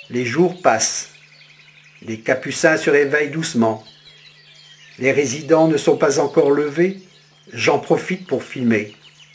Les jours passent. Les capucins se réveillent doucement. Les résidents ne sont pas encore levés. J'en profite pour filmer.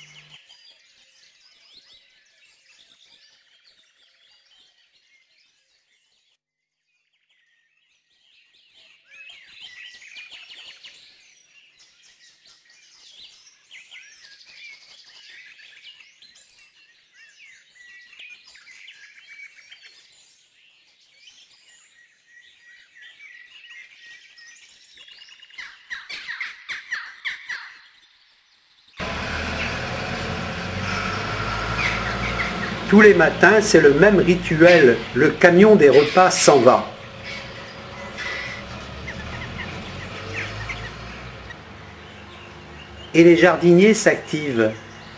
Tous les matins, c'est le même rituel. Le camion des repas s'en va. Et les jardiniers s'activent.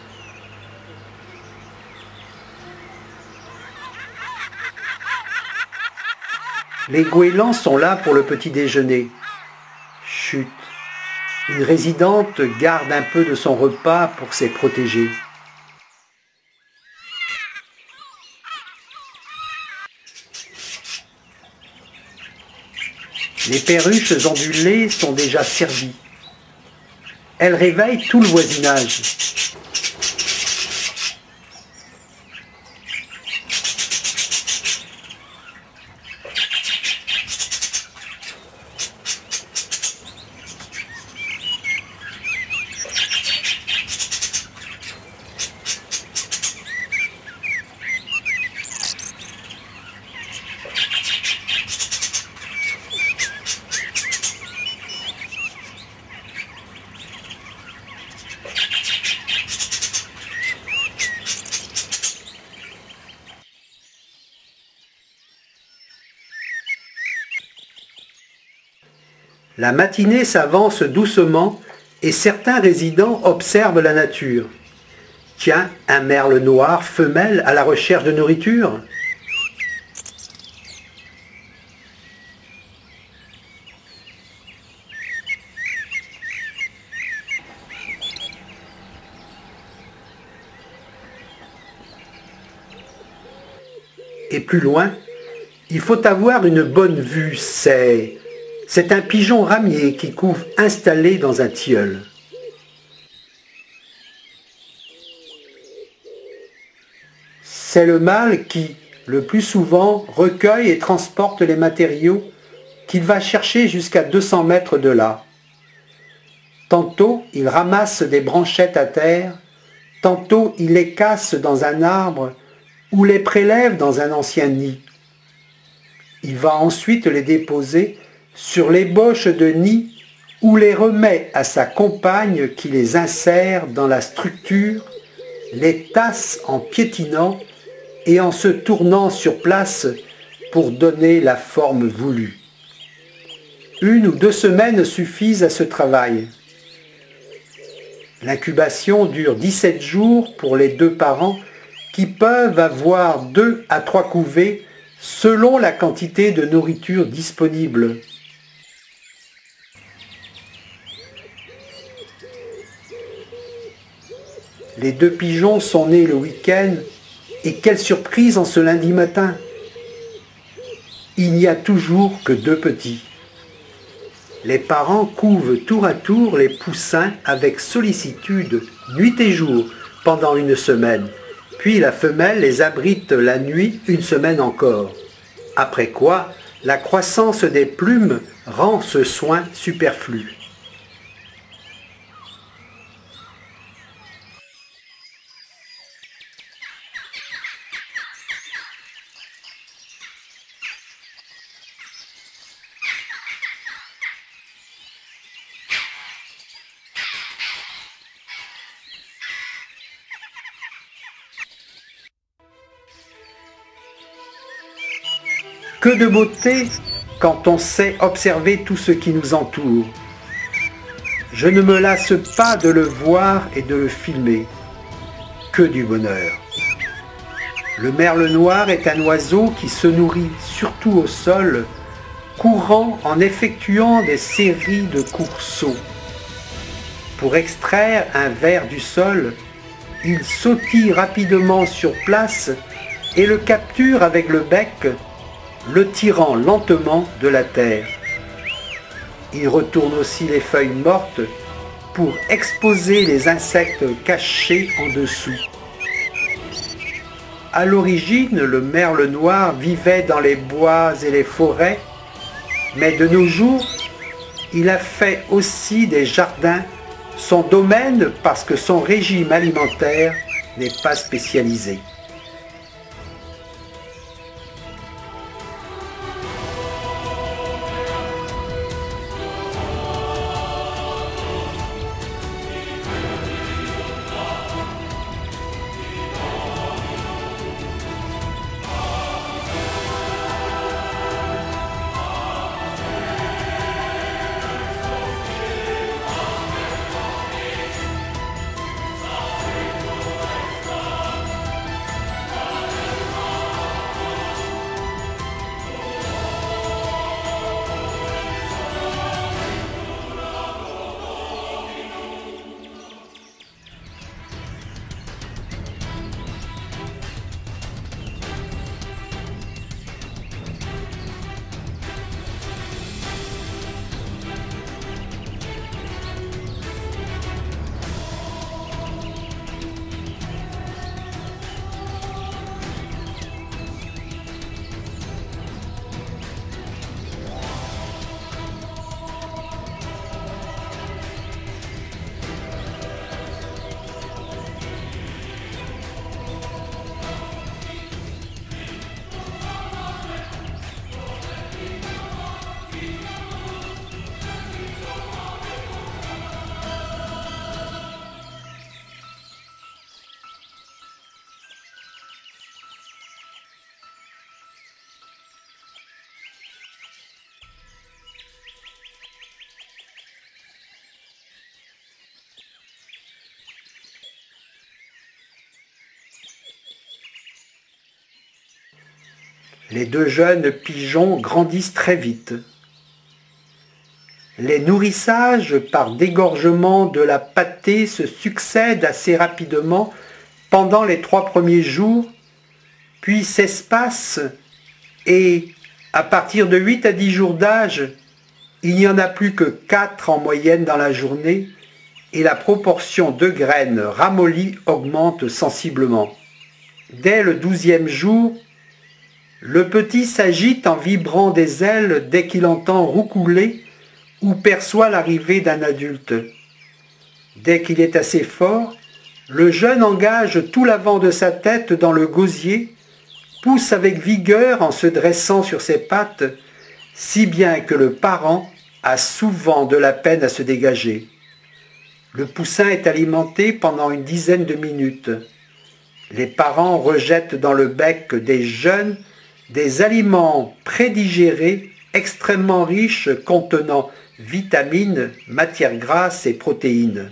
Les goélands sont là pour le petit déjeuner. Chut, une résidente garde un peu de son repas pour ses protégés. Les perruches ondulées sont déjà servies. Elles réveillent tout le voisinage. La matinée s'avance doucement et certains résidents observent la nature. Tiens, un merle noir femelle à la recherche de nourriture. Et plus loin, il faut avoir une bonne vue, c'est un pigeon ramier qui couve installé dans un tilleul. C'est le mâle qui, le plus souvent, recueille et transporte les matériaux qu'il va chercher jusqu'à 200 mètres de là. Tantôt, il ramasse des branchettes à terre, tantôt il les casse dans un arbre ou les prélève dans un ancien nid. Il va ensuite les déposer sur l'ébauche de nid ou les remet à sa compagne qui les insère dans la structure, les tasse en piétinant et en se tournant sur place pour donner la forme voulue. 1 ou 2 semaines suffisent à ce travail. L'incubation dure 17 jours pour les 2 parents qui peuvent avoir 2 à 3 couvées selon la quantité de nourriture disponible. Les 2 pigeons sont nés le week-end et quelle surprise en ce lundi matin! Il n'y a toujours que 2 petits. Les parents couvent tour à tour les poussins avec sollicitude, nuit et jour, pendant 1 semaine. Puis la femelle les abrite la nuit 1 semaine encore. Après quoi, la croissance des plumes rend ce soin superflu. Que de beauté quand on sait observer tout ce qui nous entoure. Je ne me lasse pas de le voir et de le filmer. Que du bonheur. Le merle noir est un oiseau qui se nourrit surtout au sol, courant en effectuant des séries de courts sauts. Pour extraire un ver du sol, il sautille rapidement sur place et le capture avec le bec le tirant lentement de la terre. Il retourne aussi les feuilles mortes pour exposer les insectes cachés en dessous. À l'origine, le merle noir vivait dans les bois et les forêts, mais de nos jours, il a fait aussi des jardins son domaine parce que son régime alimentaire n'est pas spécialisé. Les deux jeunes pigeons grandissent très vite. Les nourrissages par dégorgement de la pâtée se succèdent assez rapidement pendant les 3 premiers jours, puis s'espacent et, à partir de 8 à 10 jours d'âge, il n'y en a plus que 4 en moyenne dans la journée et la proportion de graines ramollies augmente sensiblement. Dès le 12e jour, le petit s'agite en vibrant des ailes dès qu'il entend roucouler ou perçoit l'arrivée d'un adulte. Dès qu'il est assez fort, le jeune engage tout l'avant de sa tête dans le gosier, pousse avec vigueur en se dressant sur ses pattes, si bien que le parent a souvent de la peine à se dégager. Le poussin est alimenté pendant une dizaine de minutes. Les parents rejettent dans le bec des jeunes des aliments prédigérés extrêmement riches contenant vitamines, matières grasses et protéines.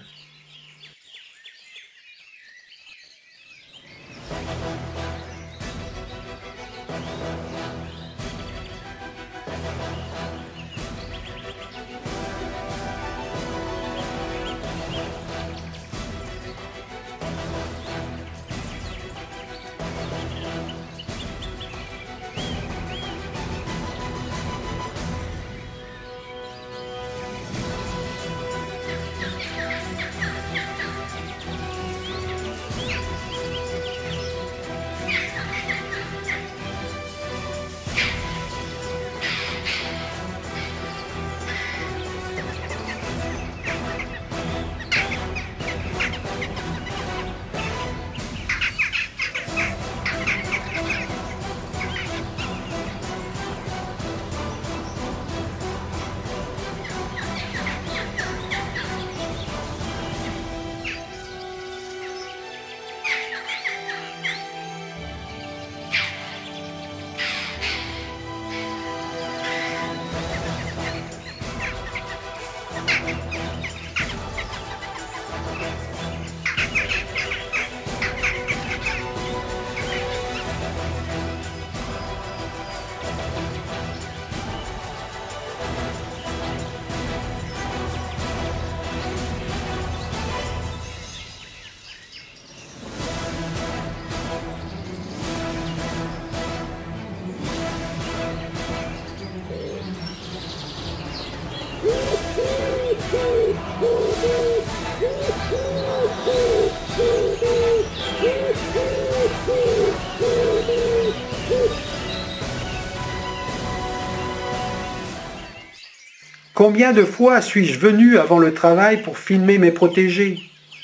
Combien de fois suis-je venu avant le travail pour filmer mes protégés?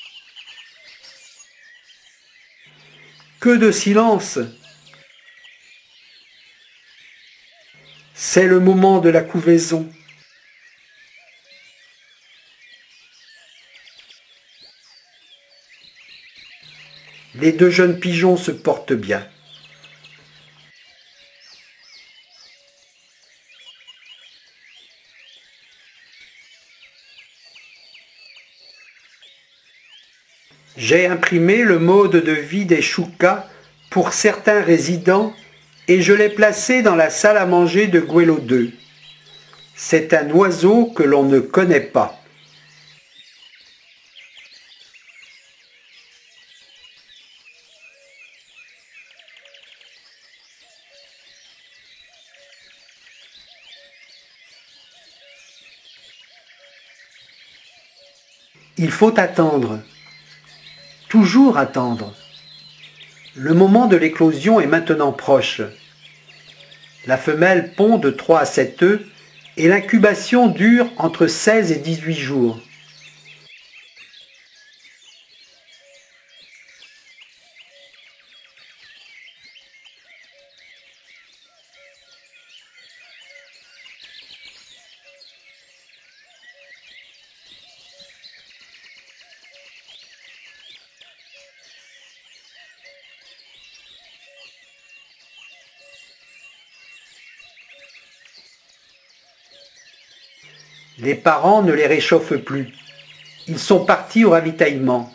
Que de silence! C'est le moment de la couvaison. Les deux jeunes pigeons se portent bien. J'ai imprimé le mode de vie des choucas pour certains résidents et je l'ai placé dans la salle à manger de Gouello 2. C'est un oiseau que l'on ne connaît pas. Il faut attendre, toujours attendre. Le moment de l'éclosion est maintenant proche. La femelle pond de 3 à 7 œufs et l'incubation dure entre 16 et 18 jours. Les parents ne les réchauffent plus. Ils sont partis au ravitaillement.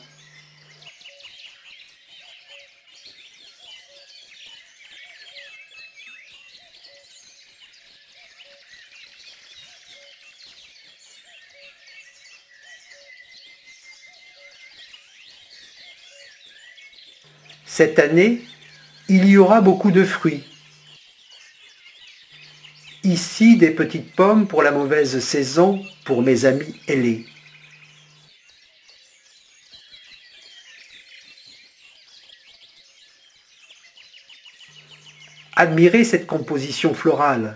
Cette année, il y aura beaucoup de fruits. Ici, des petites pommes pour la mauvaise saison, pour mes amis ailés. Admirez cette composition florale.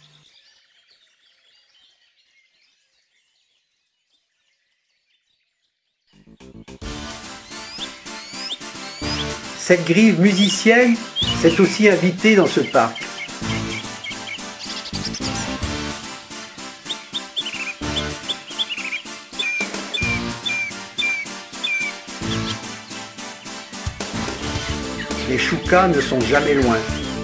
Cette grive musicienne s'est aussi invitée dans ce parc. Les choucas ne sont jamais loin.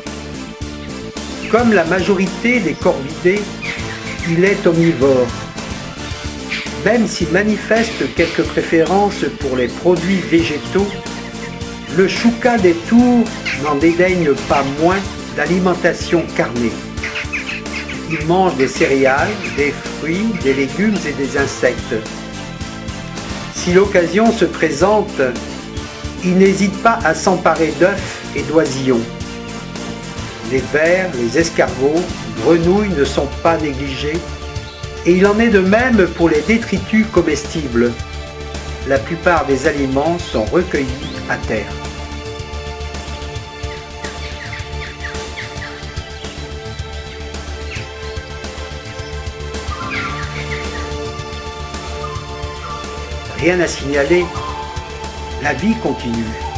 Comme la majorité des corvidés, il est omnivore. Même s'il manifeste quelques préférences pour les produits végétaux, le chouca des tours n'en dédaigne pas moins d'alimentation carnée. Il mange des céréales, des fruits, des légumes et des insectes. Si l'occasion se présente, il n'hésite pas à s'emparer d'œufs et d'oisillons. Les vers, les escargots, grenouilles ne sont pas négligés et il en est de même pour les détritus comestibles. La plupart des aliments sont recueillis à terre. Rien à signaler, la vie continue.